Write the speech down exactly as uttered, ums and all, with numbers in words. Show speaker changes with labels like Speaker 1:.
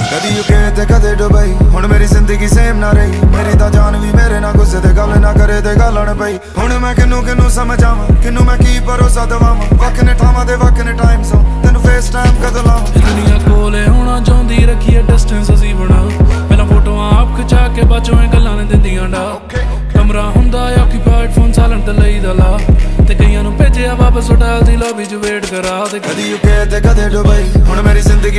Speaker 1: कदी यूके ते कदे दुबई, हुण मेरी जिंदगी सेम ना रही। मेरी तां जान भी मेरे ना गुस्से ते गल ना करे ते गल न पई। हुण मैं किनू किनू समझावां, किनू मैं की भरोसा दवावां। वक् ने ठावां ते वक् ने टाइम सो तेनू फेस टाइम कदों लावां।
Speaker 2: दुनिया कोले होना चाहुंदी रखिए डिस्टेंस असीं बना। पहला फोटोआं आप खिचा के बाचों ए गल्लां ने दिंदियां डा। कमरा हुंदा ऑक्यूपाइड, फोन साइलेंट ते लईदा ला। ते कईयां नूं भेजिआ वापस होटल दी लॉबी च वेट करा। ते
Speaker 1: कदी यूके ते कदे दुबई, हुण मेरी जिंदगी